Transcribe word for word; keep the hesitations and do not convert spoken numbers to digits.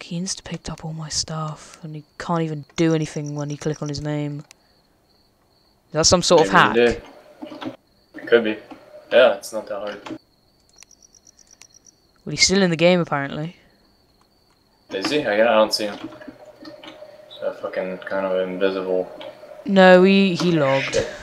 He insta picked up all my stuff, and he can't even do anything when you click on his name. Is that some sort Maybe of hack? He did. It could be. Yeah, it's not that hard. Well, he's still in the game apparently. Is he? I, I don't see him. So fucking kind of invisible. No, he he logged. Shit.